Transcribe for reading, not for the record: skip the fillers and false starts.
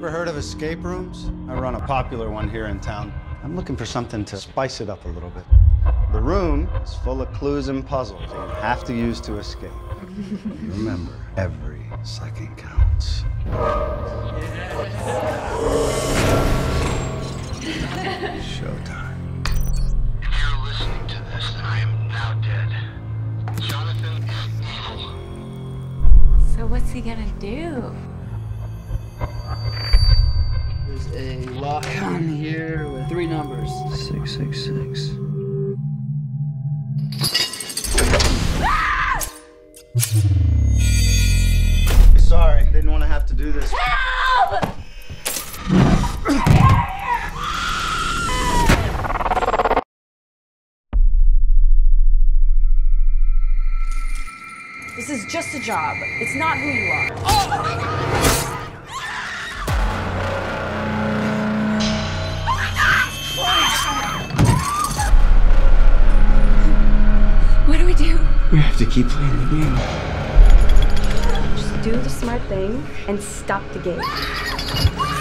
Ever heard of escape rooms? I run a popular one here in town. I'm looking for something to spice it up a little bit. The room is full of clues and puzzles that you have to use to escape. Remember, every second counts. Showtime. If you're listening to this, then I am now dead. Jonathan is evil. So what's he gonna do? There's a lock on here with 3 numbers. 666. Sorry, didn't want to have to do this. Help! This is just a job. It's not who you are. What do we do? We have to keep playing the game. Just do the smart thing and stop the game.